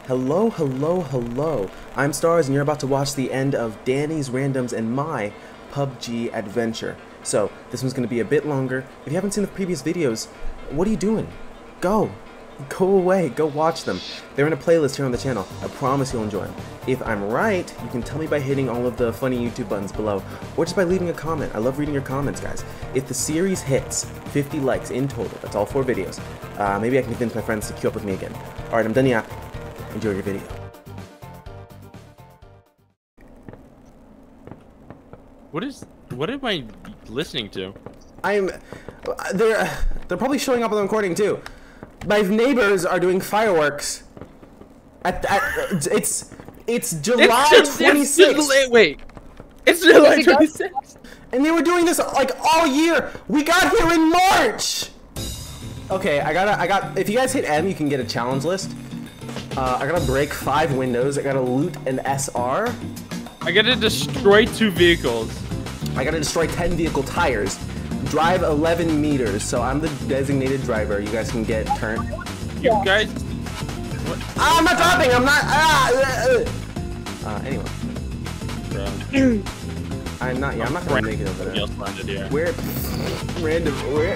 Hello, hello, hello. I'm Stars and you're about to watch the end of Danny's Randoms and my PUBG adventure. So, this one's going to be a bit longer. If you haven't seen the previous videos, what are you doing? Go away, go watch them. They're in a playlist here on the channel. I promise you'll enjoy them. If I'm right, you can tell me by hitting all of the funny YouTube buttons below, or just by leaving a comment. I love reading your comments, guys. If the series hits 50 likes in total, that's all 4 videos, maybe I can convince my friends to queue up with me again. Alright, I'm done yapping. Enjoy your video. What am I listening to? They're probably showing up on the recording too. My neighbors are doing fireworks. It's July 26th. Wait, it's July 26th. And they were doing this like all year. We got here in March. Okay, if you guys hit M, you can get a challenge list. I gotta break 5 windows. I gotta loot an SR. I gotta destroy 2 vehicles. I gotta destroy 10 vehicle tires. Drive 11 meters. So I'm the designated driver. You guys can get turned. You guys. What? I'm not dropping. I'm not. Anyway. I'm not. Yeah, I'm not gonna make it over there. Where? Random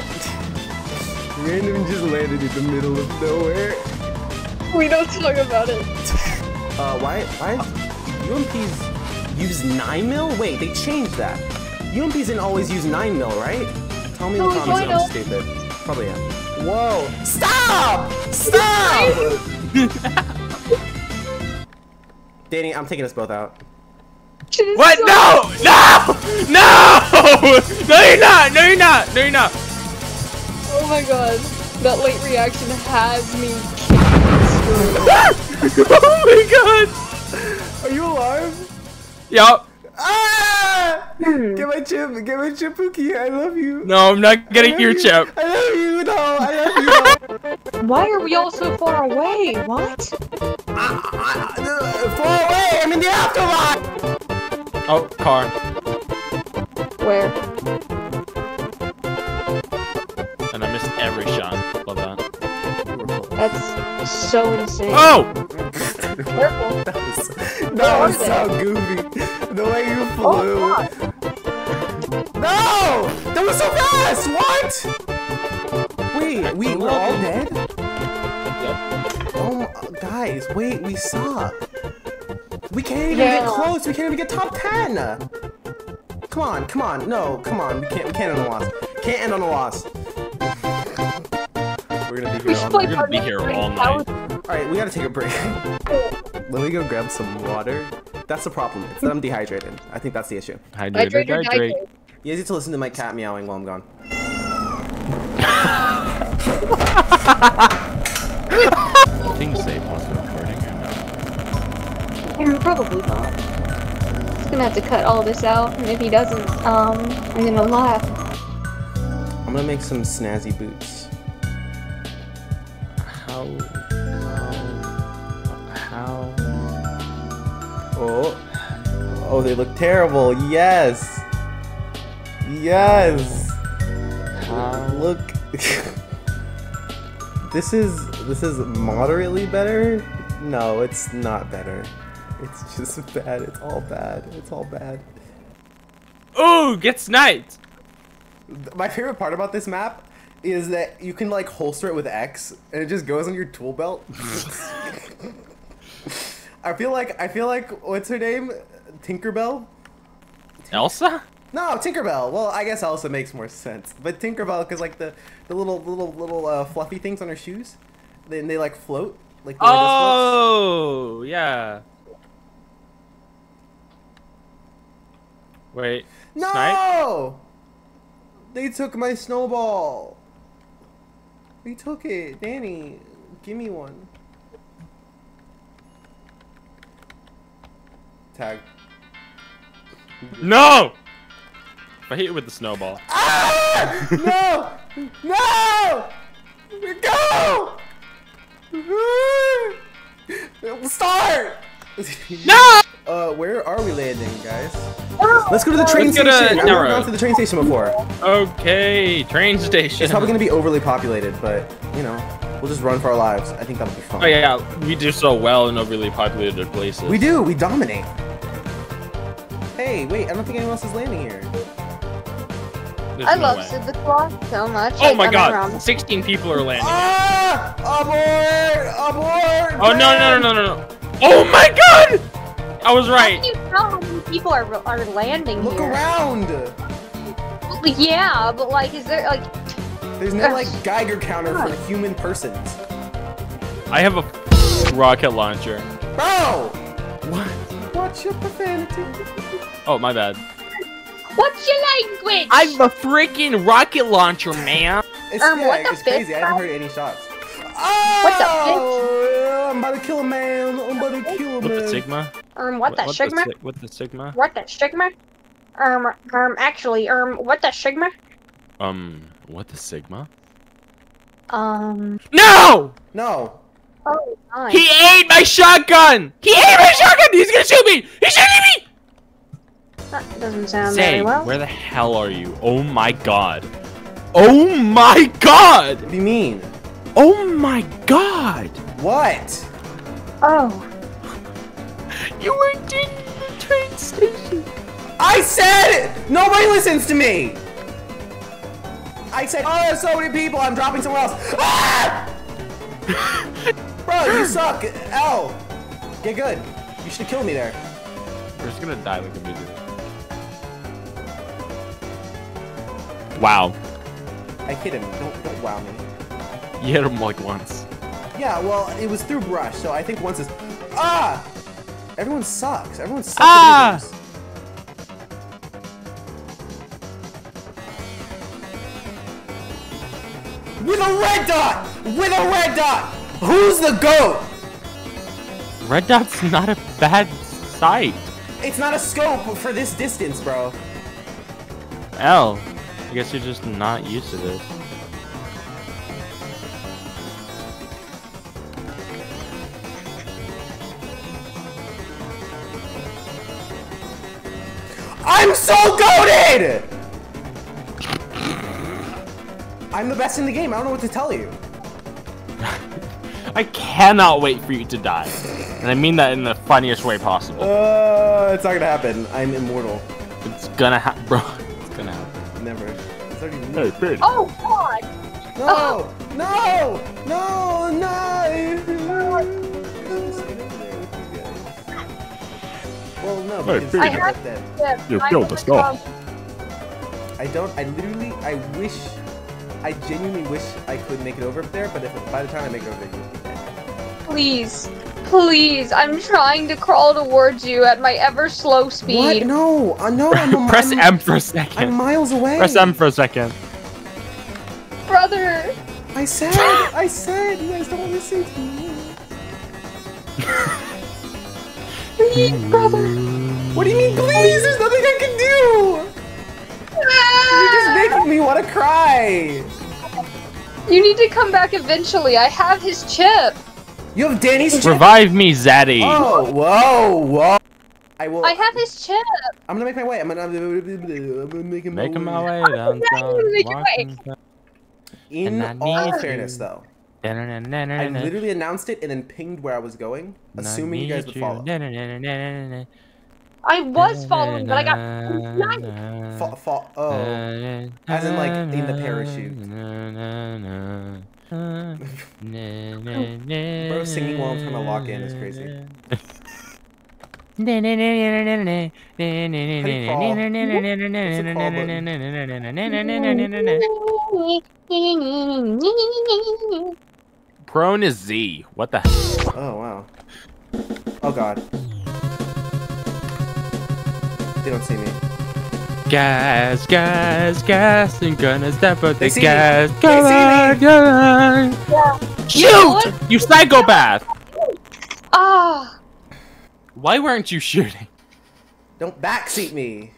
just landed in the middle of nowhere. We don't talk about it. Why UMPs use 9mm? Wait, they changed that. UMPs didn't always use 9mm, right? Tell me in the comments if I'm stupid. Probably am. Whoa! Stop! Stop! Danny, I'm taking us both out. What? So no! No! No! No, you're not! No, you're not! No, you're not! Oh my god. That late reaction has me oh my god! Are you alive? Yup. Ah! Get my chip, Pookie. I love you. No, I'm not getting your chip. I love you, no. I love you. Why are we all so far away? What? Far away. I'm in the afterlife. Oh, car. Where? And I missed every shot. Love that. That's so insane. Oh! Careful. That was so goofy. The way you flew. Oh, no! That was so fast! What? Wait, we're all dead? Yep. Oh, guys, wait, we suck. We can't even get close. We can't even get top 10. Come on. No, come on. We can't end on a loss. Can't end on a loss. We're gonna be here all night. Alright, we gotta take a break. Let me go grab some water. That's the problem. It's that I'm dehydrated. I think that's the issue. Hydrate. You guys need to listen to my cat meowing while I'm gone. Things safe once we're recording or no? Probably not. He's gonna have to cut all this out, and if he doesn't, I'm gonna laugh. I'm gonna make some snazzy boots. How? Oh, they look terrible. Yes. Look. This is moderately better. No, it's not better. It's just bad. It's all bad. Ooh, get sniped. My favorite part about this map is that you can like holster it with X and it just goes on your tool belt. I feel like what's her name? Tinkerbell? Elsa? No, Tinkerbell. Well, I guess Elsa makes more sense. But Tinkerbell, cause like the little fluffy things on her shoes, they like float. Like the oh yeah. Wait. No! Snipe? They took my snowball. They took it. Danny, give me one. Tag. No! If I hit you with the snowball. Ah! No! Go! Start! No! Where are we landing, guys? Let's go to the train station. I've never gone to the train station before. Okay, train station. It's probably gonna be overly populated, but you know. We'll just run for our lives. I think that'll be fun. Oh yeah, we do so well in overly populated places. We do. We dominate. Hey, wait. I don't think anyone else is landing here. I love the clock so much. Oh my god, 16 people are landing. Ah! Abort! Abort! Oh no. Oh my god! I was right. How can you tell how many people are landing Look here? around! Like, yeah, but like, is there like... There's no like Geiger counter for human persons. I have a rocket launcher. Bro! What? Watch your profanity. Oh, my bad. What's your language? I'm a freaking rocket launcher, man. It's, what the it's crazy. I haven't heard any shots. Oh! What the bitch? I'm about to kill a man. I'm about to kill a man. What the Sigma? What the Sigma? What the Sigma? What the Sigma? Actually, what the Sigma? What the Sigma? No! No! Oh, nice. He ate my shotgun! He ate my shotgun! He's gonna shoot me! He's shooting me! That doesn't sound Say, very well. where the hell are you? Oh my god. Oh my god! What do you mean? Oh my god! What? Oh. You weren't in the train station. I said it! Nobody listens to me! I said, oh, there's so many people, I'm dropping somewhere else. Ah! Bro, you suck. L. Get good. You should kill me there. We're just gonna die like immediately. Wow. I hit him. Don't wow me. You hit him like once. Yeah, well, it was through brush, so I think once is... Ah! Everyone sucks. Everyone sucks Ah! at games. With a red dot! With a red dot! Who's the GOAT? Red dot's not a bad sight. It's not a scope for this distance, bro. L. I guess you're just not used to this. I'm so goated! I'm the best in the game. I don't know what to tell you. I cannot wait for you to die. And I mean that in the funniest way possible. It's not gonna happen. I'm immortal. It's gonna happen, bro. It's gonna happen. Never. It's already Hey, bitch. Oh, God! No! Oh. No! No! No! Well, no, because Hey, I bitch. had dead. You killed the skull. I genuinely wish I could make it over up there, but if by the time I make it over there, you'll be dead. Please. Please, I'm trying to crawl towards you at my ever slow speed. What? No! No! Press M for a second. I'm miles away! Press M for a second. Brother! I said! You guys don't listen to me. Please, brother! What do you mean, please? There's nothing I can do! You're just making me want to cry! You need to come back eventually. I have his chip. You have Danny's chip? Revive me, Zaddy. Oh, whoa! I will. I have his chip. I'm gonna make my way. I'm gonna make my Making my way. way downtown. Make your way. walking down- In And I all need fairness, you. though, I I literally announced it and then pinged where I was going, assuming you guys would follow. I was following, but I got... Oh, as in like in the parachute. Bro, singing while I'm trying to lock in is crazy. Prone is Z. What the hell? Oh wow. Oh god. They don't see me. Gas, gas, gas, and gonna step up They the see me. gas. They Come see on, me. come on. Shoot! You psychopath! Ah! Why weren't you shooting? Don't backseat me.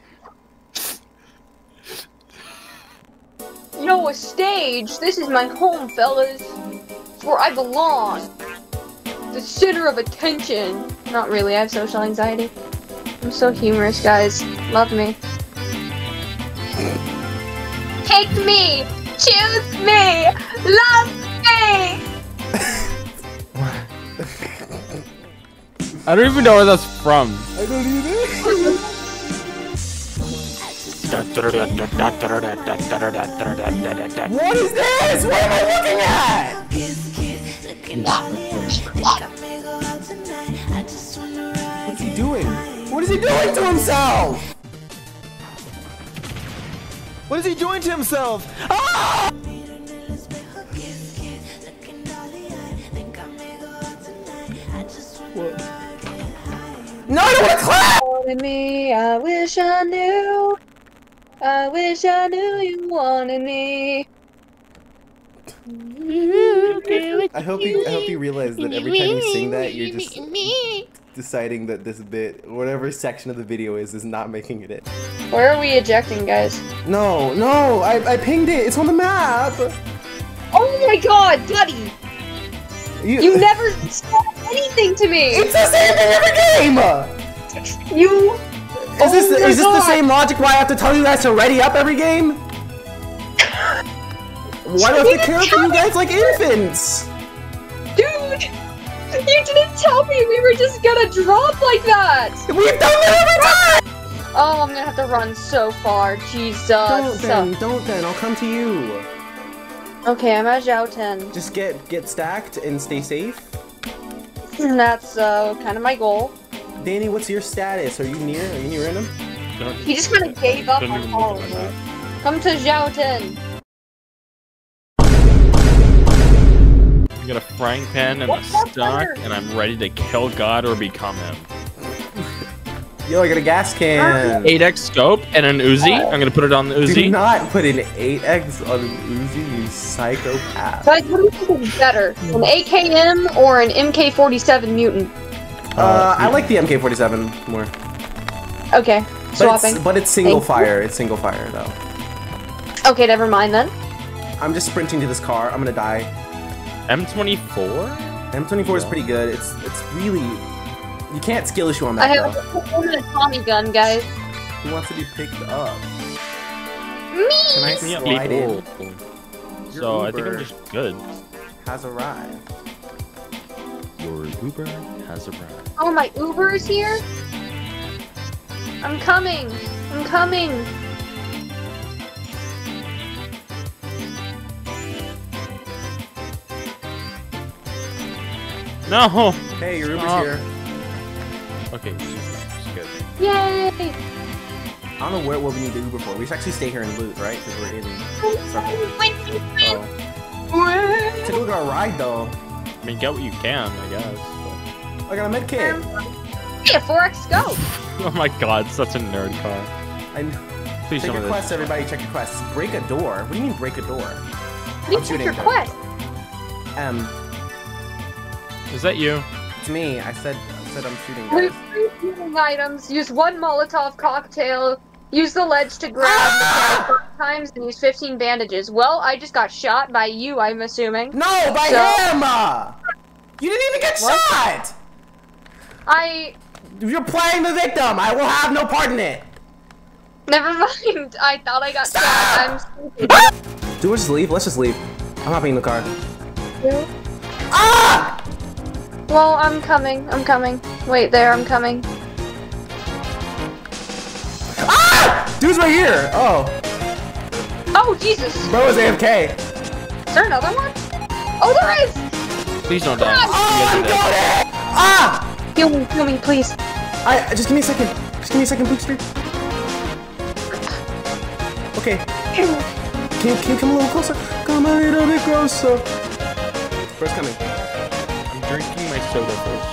No, a stage. This is my home, fellas. It's where I belong. The center of attention. Not really, I have social anxiety. I'm so humorous, guys. Love me. Take me! Choose me! Love me! I don't even know where that's from. I don't either. What is this? What am I looking at? What's he doing? What is he doing to himself? What is he doing to himself? Ah! What? No, I don't want to clap! Wanted me, I wish I knew. I wish I knew you wanted me. I hope you realize that every time you sing that, you're just deciding that this bit, whatever section of the video is not making it in. Where are we ejecting, guys? No, I pinged it. It's on the map. Oh my god, buddy! You never said anything to me! It's the same thing every game! You... Is this the same logic why I have to tell you guys to ready up every game? Why do I have to care for you guys like infants? Dude! You didn't tell me we were just gonna drop like that! We've done that every time! Oh, I'm gonna have to run so far. Jesus. Don't then. I'll come to you. Okay, I'm at Zhao 10. Just get stacked and stay safe. And that's kind of my goal. Danny, what's your status? Are you near him? He just kind of gave up on all of me. Come to Zhao 10. I got a frying pan and a stock, and I'm ready to kill God or become him. Yo, I got a gas can. 8x scope and an Uzi. I'm gonna put it on the Uzi. Do not put an 8x on an Uzi, you psychopath. Guys, what do you think is better? An AKM or an MK47 mutant? I like the MK47 more. Okay, swapping. But it's single fire. It's single fire though. Okay, never mind then. I'm just sprinting to this car. I'm gonna die. M24? M24 is pretty good. It's really... You can't skill issue on that, I have a Tommy gun, guys. Who wants to be picked up? Me! Can I slide in? So I think I'm just good. Has arrived. Your Uber has arrived. Oh, my Uber is here? I'm coming. I'm coming. No! Hey, your Uber's here. Okay, it's good. Yay! I don't know what we need the Uber for. We should actually stay here and loot, right? Because we're in. Take a look at our ride, though. I mean, get what you can, I guess. I got a med kit. Yeah, 4x scope. Oh my god, such a nerd car. Please check show me your quest, everybody. Check your quests. Break a door. What do you mean break a door? What do you check your quest? Is that you? It's me. I said I'm shooting guys. Use 3 healing items, use 1 Molotov cocktail, use the ledge to grab 5 times, and use 15 bandages. Well, I just got shot by you, I'm assuming. No, by him! You didn't even get shot! You're playing the victim! I will have no part in it! Never mind, I thought I got shot. I'm stupid. Do we just leave? Let's just leave. I'm hopping in the car. Yeah. Ah! Well, I'm coming. I'm coming. Wait there, I'm coming. Ah! Dude's right here! Oh. Oh, Jesus! Bro is AFK. Is there another one? Oh, there is! Please don't die. Oh, I'm going! Ah! Heal me, please. Just give me a second. Just give me a second, Booster. Okay. Can you come a little closer? Come a little bit closer. First coming. I'm drinking my soda first.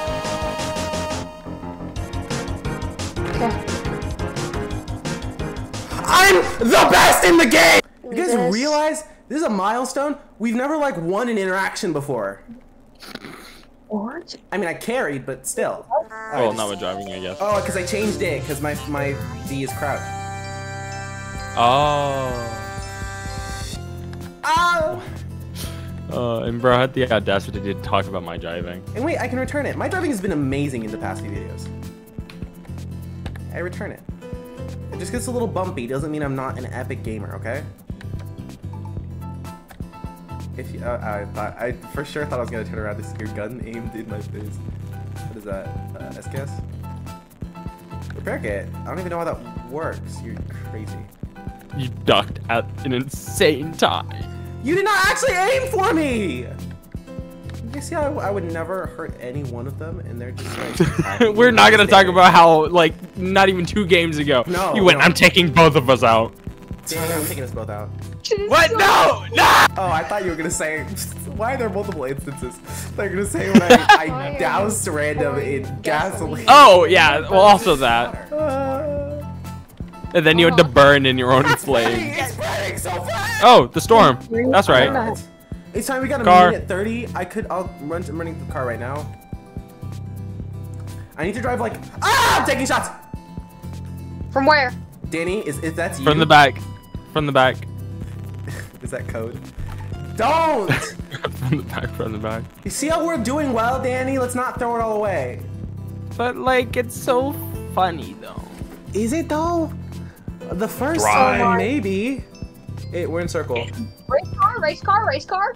Okay. I'm the best in the game! You guys realize this is a milestone? We've never like won an interaction before. What? I mean, I carried, but still. Oh, now we're driving, I guess. Oh, because I changed it, because my D is crouch. Oh. Oh! And bro, I had the audacity to talk about my driving. And wait, I can return it. My driving has been amazing in the past few videos. I return it. It just gets a little bumpy, doesn't mean I'm not an epic gamer, okay? If you, I for sure thought I was gonna turn around to see your gun aimed in my face. What is that? SKS? Repair kit? I don't even know how that works. You're crazy. You ducked at an insane time. You did not actually aim for me! You see how I would never hurt any one of them, and they're just like... We're not gonna talk about how, like, not even 2 games ago, no, you went, no. I'm taking both of us out. Damn, I'm taking us both out. What? No! No! Oh, I thought you were gonna say, why are there multiple instances? They're gonna say when I doused random in gasoline. Oh, yeah, well, also that. And then you had to burn in your own flame. It's burning so fast! Oh, the storm. That's right. It's time we got a Car. minute 30. I'm running the car right now. I need to drive like, I'm taking shots! From where? Danny, is that's you? From the back. From the back. Is that code? Don't! From the back, from the back. You see how we're doing well, Danny? Let's not throw it all away. But, like, it's so funny, though. Is it, though? The first Drive. time, maybe. We're in circle. Race car, race car, race car.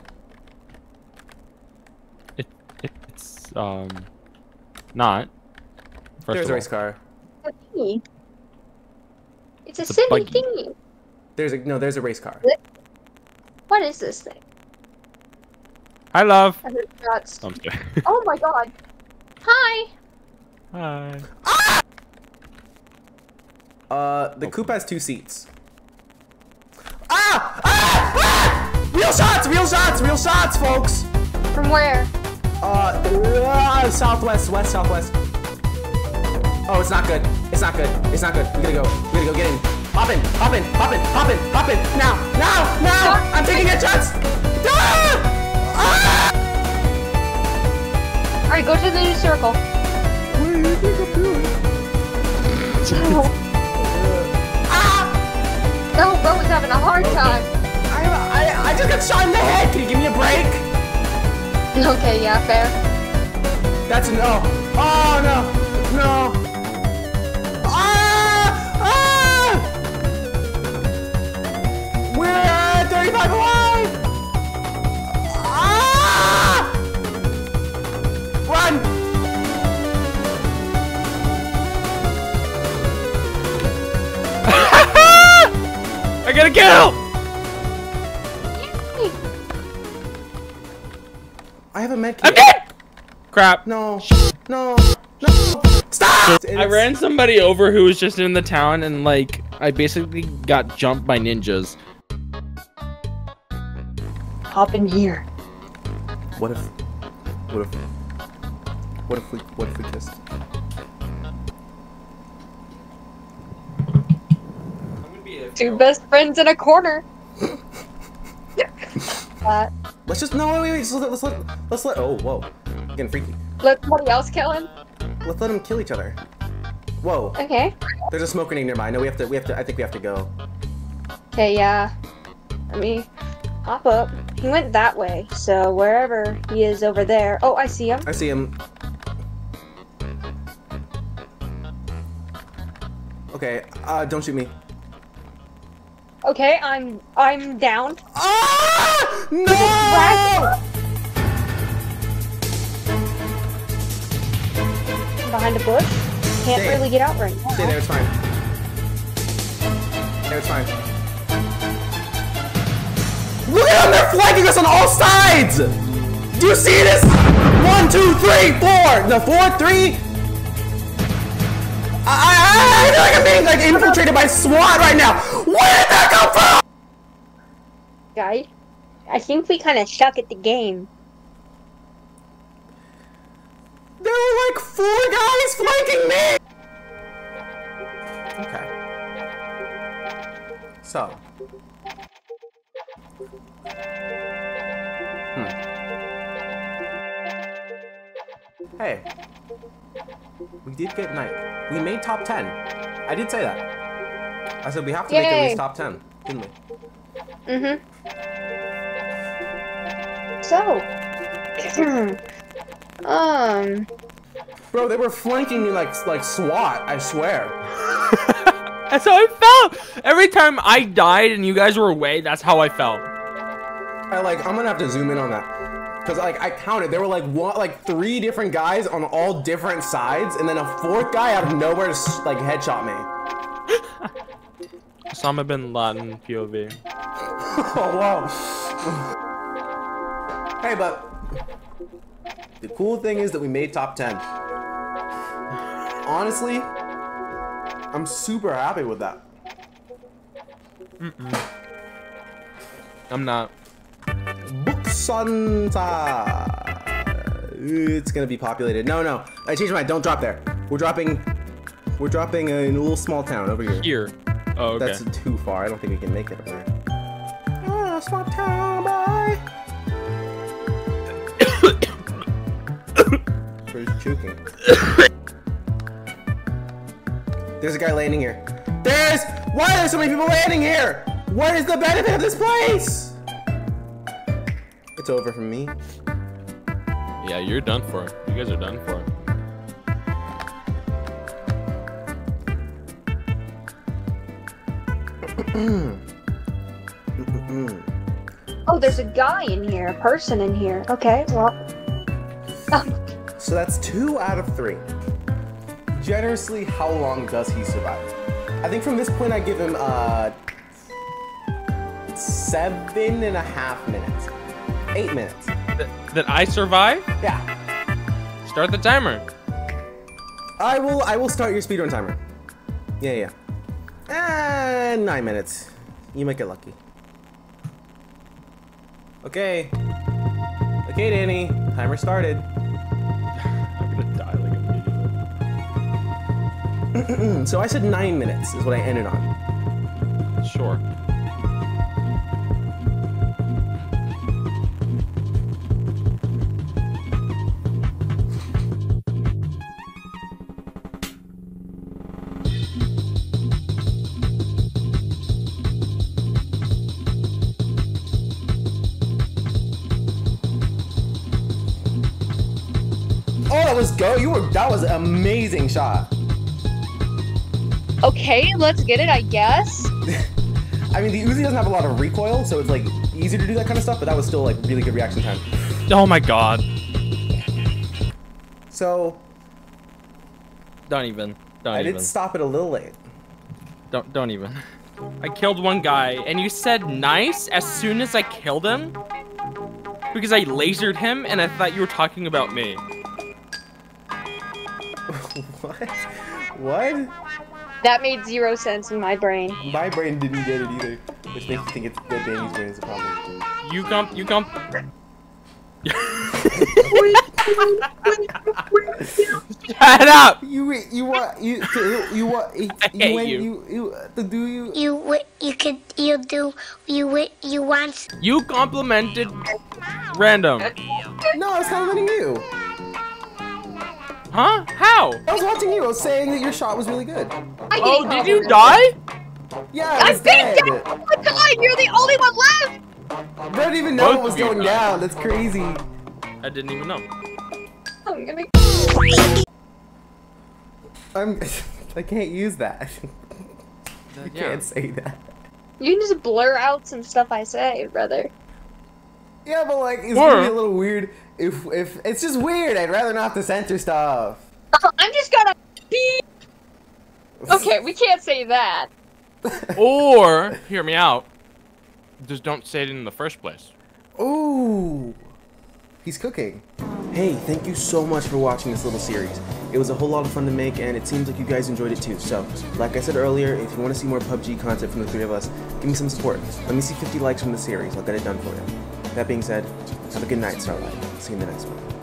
It's, not. There's a race car. A thingy. It's a It's a silly buggy. thingy. There's a race car. What is this thing? Hi, love. I heard shots. I'm sorry. Oh my god. Hi. Hi. The coupe has 2 seats. Ah! Ah! Ah! Real shots! Real shots! Real shots, folks! From where? Southwest, west, southwest. Oh, it's not good. It's not good. It's not good. We gotta go. We gotta go get in. Hop in, hop in, hop in, hop in, hop in. Now, now, now! I'm taking headshots! Ah! Ah! Alright, go to the new circle. What do you think I'm doing? Ah! No, bro is having a hard time. I just got shot in the head. Can you give me a break? Okay, yeah, fair. That's a no. Oh no. No. Ah! Ah! We're at 35 alive! Ah! Run! I got a kill! I have a med I'm kit. dead! Crap. No. No. No. Stop! I ran somebody over who was just in the town and, like, I basically got jumped by ninjas. Hop in here. What if we kissed? Two best friends in a corner. Let's just wait. Let's let. Oh, whoa, getting freaky. Let somebody else kill him. Let's let them kill each other. Whoa. Okay. There's a smoke grenade nearby. No, we have to. I think we have to go. Okay, yeah. Let me hop up. He went that way, so wherever he is over there. Oh, I see him. I see him. Okay. Don't shoot me. Okay, I'm down. Ah! No! Behind a bush. Can't Stay. really get out right now. Stay there. It's fine. There, it's fine. Look at them! They're flanking us on all sides! Do you see this? 1, 2, 3, 4! No, 4, 3! I feel like I'm being like infiltrated by SWAT right now! Where did that come from? Guys, I think we kind of suck at the game. There were like 4 guys flanking me! Okay. So. Hey. We did get night. We made top 10. I did say that. I said we have to make at least top 10, didn't we? Mm-hmm. So. Bro, they were flanking me like SWAT, I swear. That's how I felt! Every time I died and you guys were away, that's how I felt. I'm gonna have to zoom in on that. Cause like I counted, there were like 3 different guys on all different sides, and then a 4th guy out of nowhere just like headshot me. Osama bin Laden POV. Oh wow. Hey, but the cool thing is that we made top 10. Honestly, I'm super happy with that. I'm not. Buksanta. It's gonna be populated. No, I changed my mind. Don't drop there. We're dropping in a little small town over here. Here. Oh, okay. That's too far. I don't think we can make it over there. Oh, small town boy. Where's choking? There's a guy landing here. Why are there so many people landing here? What is the benefit of this place? It's over for me. Yeah, you're done for. You guys are done for. Oh, there's a guy in here, a person in here. Okay, well. So that's 2 out of 3. Generously, how long does he survive? I think from this point I give him 7.5 minutes. 8 minutes. That I survive? Yeah. Start the timer. I will start your speedrun timer. Yeah. 9 minutes. You might get lucky. Okay. Okay, Danny. Timer started. I'm gonna die like immediately. So I said 9 minutes is what I ended on. Sure. Oh, that was an amazing shot. Okay, let's get it, I guess. I mean, the Uzi doesn't have a lot of recoil, so it's like easier to do that kind of stuff, but that was still like really good reaction time. Oh my god. So Don't even. I did stop it a little late. Don't even. I killed one guy, and you said nice as soon as I killed him? Because I lasered him, and I thought you were talking about me. What? What? That made 0 sense in my brain. My brain didn't get it either, which makes me think it's that Danny's brain is a problem. You come. Shut up! You complimented random. No, I was complimenting you. Huh? How? I was watching you. I was saying that your shot was really good. Oh, did you die? Yeah, I was dead. Oh my god, you're the only one left! I don't even know what was going down. That's crazy. I didn't even know. I'm gonna. I can't use that. You can't say that. You can just blur out some stuff I say, brother. Yeah, but like, it's gonna be a little weird if it's just weird. I'd rather not have to censor stuff. I'm just gonna be. Okay, we can't say that. Or, hear me out, just don't say it in the first place. Ooh, he's cooking. Hey, thank you so much for watching this little series. It was a whole lot of fun to make, and it seems like you guys enjoyed it too. So, like I said earlier, if you want to see more PUBG content from the 3 of us, give me some support. Let me see 50 likes from the series. I'll get it done for you. That being said, have a good night, Starlight. See you in the next one.